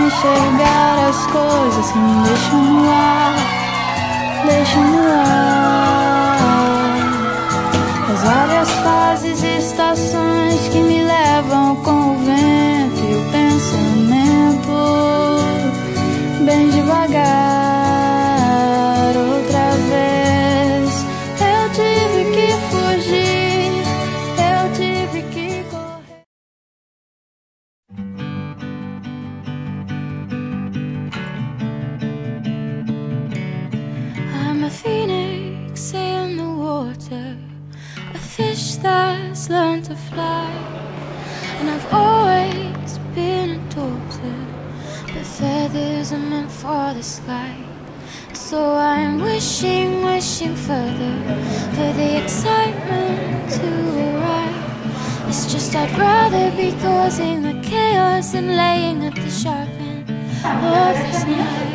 enxergar as coisas que me deixam no ar, deixam no ar. As várias fases e estações que me levam com o vento e o pensamento, bem devagar. Outra vez eu tive que fugir, eu tive que correr. I'm a phoenix in the water, a fish that's learned to fly. And I've always been a daughter, but feathers are meant for the sky. So I'm wishing, wishing further for the excitement to arrive. It's just I'd rather be causing the chaos than laying at the sharp end of this knife.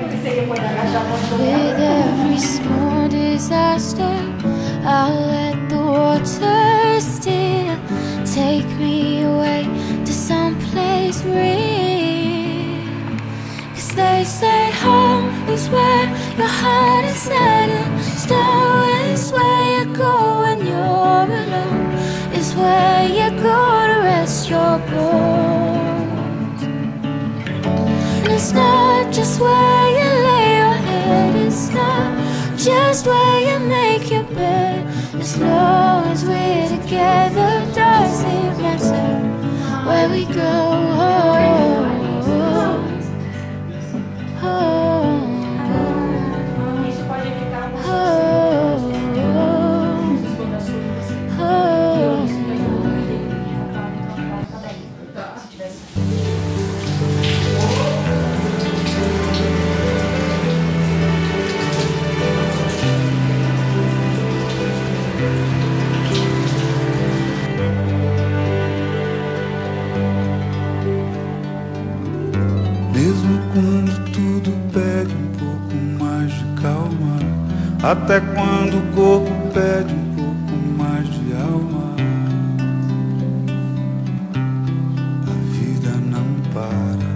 With every small disaster, I'll let the water steer, take me away to someplace real. 'Cause they say home is where your heart is at, and snow is where you go when you're alone, is where you go to rest your bones. And it's not just where you lay your head, it's not just where you make your bed. As long as we're together, does it matter where we go? Mesmo quando tudo pede um pouco mais de calma, até quando o corpo pede um pouco mais de alma, a vida não para.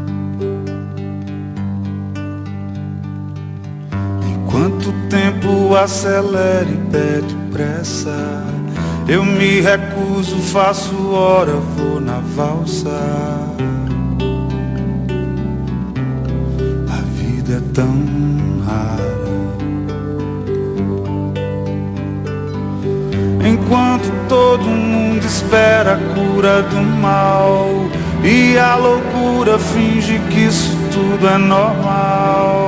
Enquanto o tempo acelera e pede pressa, eu me recuso, faço hora, vou na valsa. É tão rara. Enquanto todo mundo espera a cura do mal e a loucura finge que isso tudo é normal,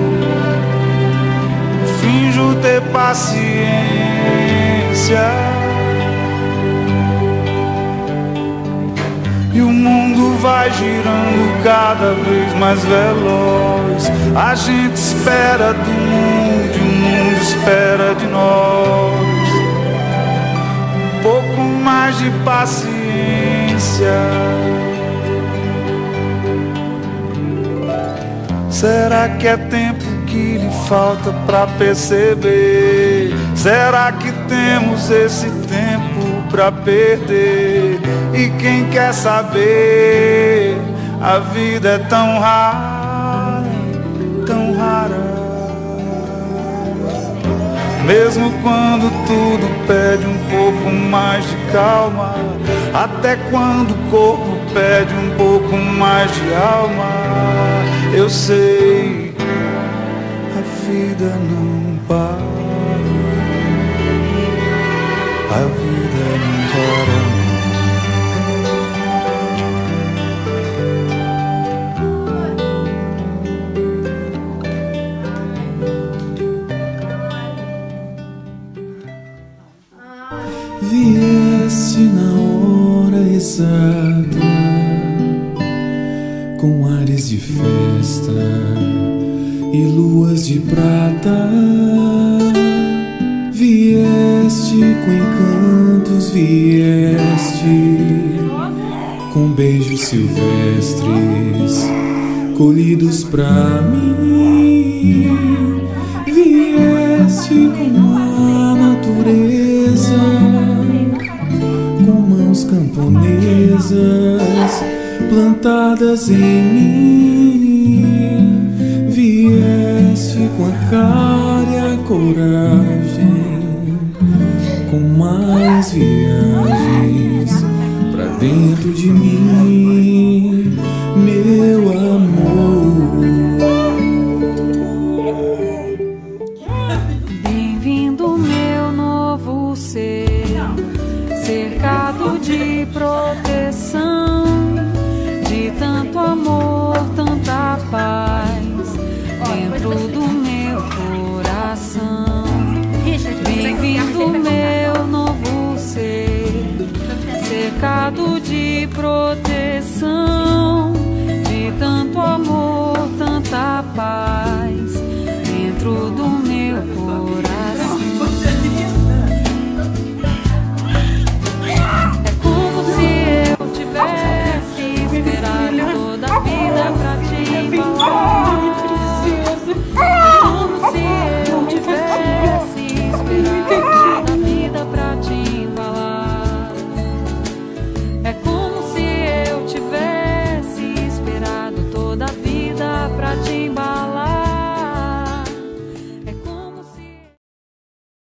finjo ter paciência. E o mundo vai girando cada vez mais veloz. A gente espera do mundo e o mundo espera de nós. Um pouco mais de paciência. Será que é tempo que lhe falta pra perceber? Será que temos esse tempo pra perder? E quem quer saber? A vida é tão rara, tão rara. Mesmo quando tudo pede um pouco mais de calma, até quando o corpo pede um pouco mais de alma, eu sei, a vida não para, a vida não para. Vieste na hora exata, com ares de festa e luas de prata. Vieste com encantos, vieste com beijos silvestres colhidos pra mim. Vieste com a natureza, com mãos camponesas plantadas em mim, vieste com a cara e a coragem, com mais viagens pra dentro de mim.